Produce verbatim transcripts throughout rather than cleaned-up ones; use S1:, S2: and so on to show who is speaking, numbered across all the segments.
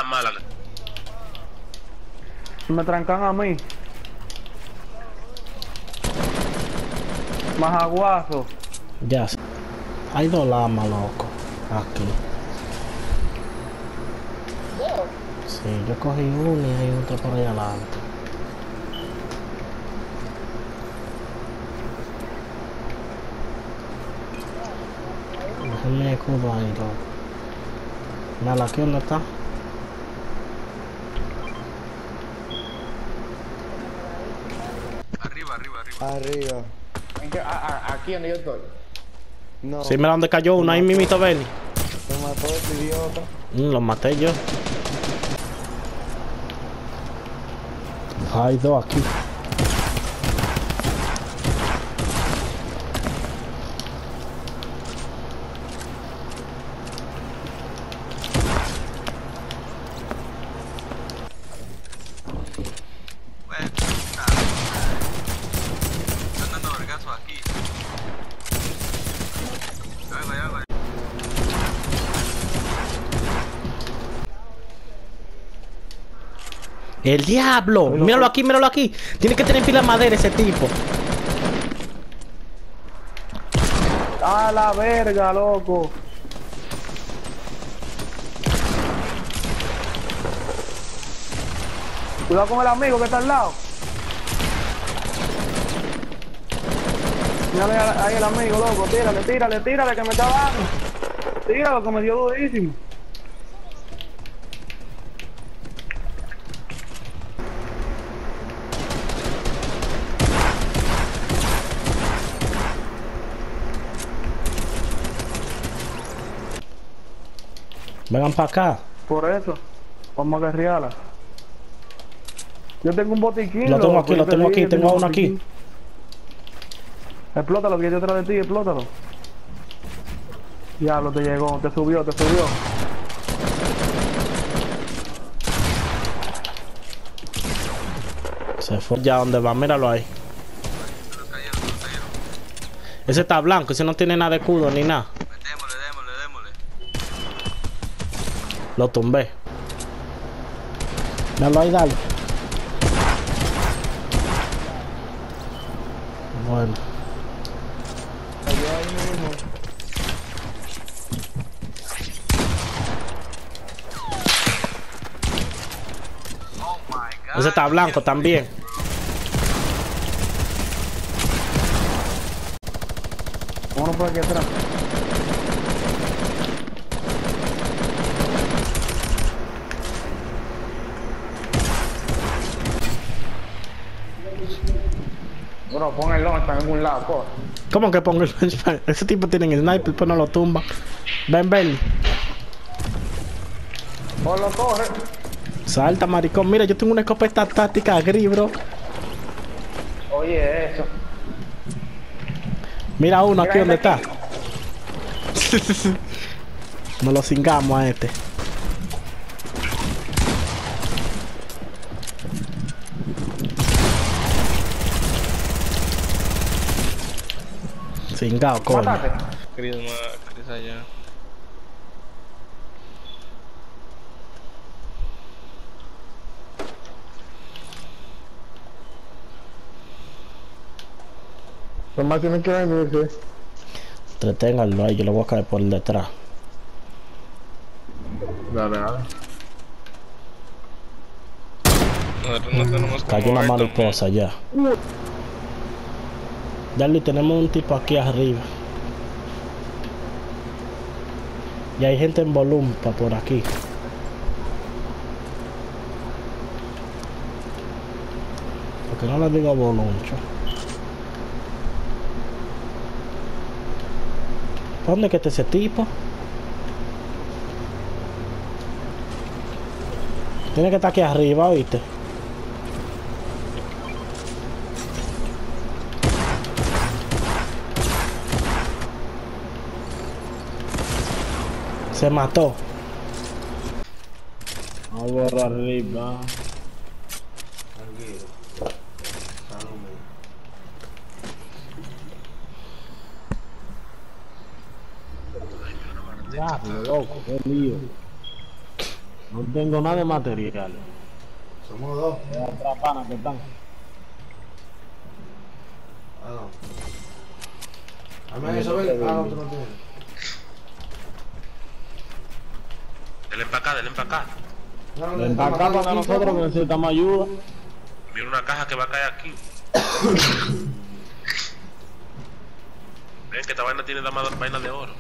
S1: mala.
S2: Me trancan a mí. Más aguazo.
S3: Ya sé. Hay dos lamas, loco. Aquí. Sí, yo cogí una y hay otra por ahí adelante. Déjenme escudo ahí, loco. Mira, aquí dónde está.
S1: Arriba, arriba, arriba.
S4: Arriba.
S5: ¿En qué? A- a- aquí donde yo estoy.
S4: No.
S3: Sí, mira dónde cayó uno. Ahí mimito, Benny.
S4: Me mató ese idiota.
S3: Mm, lo maté yo. Hay dos aquí.
S1: Bueno, nada. Están dando vergazos aquí. Ya vengo, ya vengo.
S3: ¡El diablo! Míralo aquí, míralo aquí. Tiene que tener pila de madera ese tipo.
S2: A la verga, loco. Cuidado con el amigo que está al lado. Mírale ahí el amigo, loco. Tírale, tírale, tírale que me está dando. Tíralo que me dio durísimo.
S3: Vengan para acá.
S2: Por eso, vamos a guerrearla. Yo tengo un botiquín.
S3: Lo tengo
S2: loco,
S3: aquí,
S2: yo
S3: lo
S2: te
S3: tengo
S2: dije,
S3: aquí, tengo
S2: un
S3: uno aquí.
S2: botiquín. Explótalo, que yo detrás de ti, explótalo. Diablo, te llegó, te subió, te subió.
S3: Se fue. Ya, ¿dónde va? Míralo ahí.
S1: Se los cayeron, se los cayeron.
S3: Ese está blanco, ese no tiene nada de escudo ni nada.
S1: Démosle, démosle, démosle.
S3: Lo tumbé. Míralo ahí, dale. Bueno.
S4: Cayó ahí mismo.
S1: Oh my god.
S3: Ese está blanco también.
S2: Vámonos por aquí atrás.
S5: Bro, pon el launch en algún lado, corre.
S3: ¿Cómo que pongo el launchpad? Ese tipo tiene sniper, pues no lo tumba. Ven, ven.
S5: Ponlo, corre.
S3: Salta, maricón. Mira, yo tengo una escopeta táctica gris, bro.
S5: Oye, eso.
S3: Mira uno aquí
S5: Mira
S3: donde
S5: este
S3: está. Nos lo cingamos a este. Cingado, coño.
S5: Mátate.
S1: Querido, Chris allá.
S4: Los más tienen que venirse.
S3: Entreténganlo ahí, yo lo voy a caer por detrás.
S4: Dale, dale.
S1: Nosotros no tenemos como
S3: Cayó una
S1: ver
S3: mariposa ya. Dale, tenemos un tipo aquí arriba. Y hay gente en volumen por aquí. Porque no le digo boloncho. ¿Dónde que está ese tipo? Tiene que estar aquí arriba, ¿oíste? Se mató.
S4: Vamos a borrar arriba.
S3: Diablo, loco, qué lío.
S4: No tengo nada de material.
S6: Somos dos.
S4: Es otra pana que están.
S6: Ah, no. Dame eso, ven. Ah, no, tú no tienes.
S7: Denle para acá, denle para acá.
S6: No, no,
S4: Ven
S6: no,
S4: para acá
S6: no,
S4: para
S6: no,
S4: nosotros que necesitamos ayuda.
S7: Mira una caja que va a caer aquí. Ven que esta vaina tiene la ma- vaina de oro.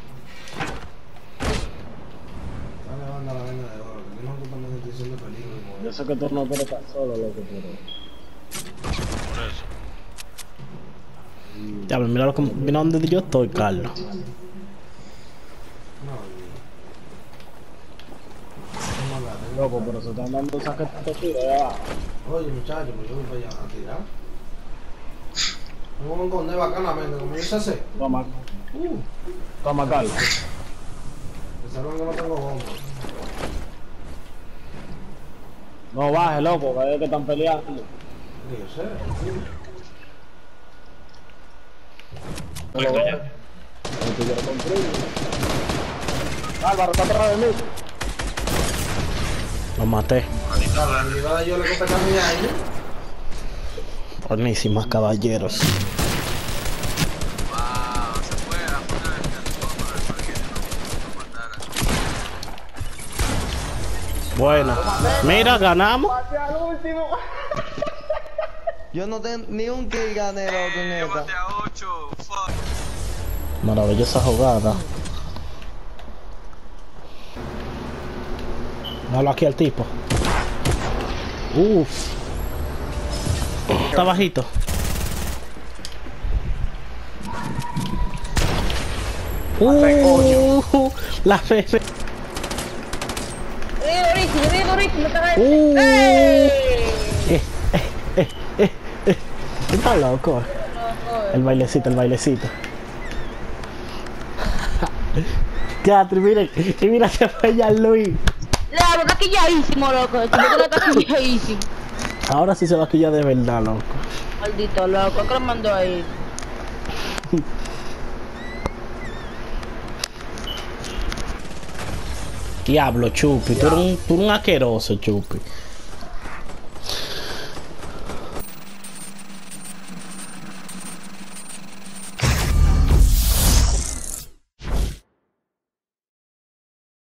S6: Dale, banda la vaina de oro. Tenemos que tomar decisión de peligro. como
S4: Yo sé que tú no quieres estar solo, loco, pero...
S7: Por eso.
S3: Ya, pero mira lo que mira donde yo estoy, Carlos.
S6: No,
S4: Loco, pero se están dando saques de tiro allá abajo.
S6: oye, muchachos, pues yo voy para allá a tirar. Vamos a esconder bacanamente, como yo sé hacer.
S4: Toma. Toma, Carlos.
S6: Pensaron que no tengo bomba.
S4: No baje, loco, que es que están peleando.
S6: Sí, yo sé.
S4: Pero bueno, el que yo lo compré. Álvaro, está atrás de mí.
S3: Lo maté.
S6: Claro, la llegada yo le corté camilla ahí.
S3: Buenísimas, caballeros.
S1: Wow, se fue a poner el teléfono para que no matara.
S3: Bueno. Mira, ganamos.
S2: Maté al último.
S8: Yo no tengo ni un kill gané, loco, en
S1: Yo
S8: esta.
S1: maté a ocho, fuck.
S3: Maravillosa jugada. Dale aquí al tipo. Uff. Está bajito. Uh, la fe. fe-
S9: ¡Eh, durísimo, eh, durísimo! ¡Está
S3: Uh.
S9: ¡Eh!
S3: Eh, eh, eh, eh, eh. Está loco. El bailecito, el bailecito. Catri, miren. Y mira, se fue ya Luis.
S9: La boca quilladísimo, loco. El chico está quilladísimo.
S3: Ahora sí se va a quillar de verdad, loco.
S9: Maldito loco, ¿qué lo mandó ahí?
S3: Diablo, Chupi. Tú eres un, tú eres un asqueroso, Chupi.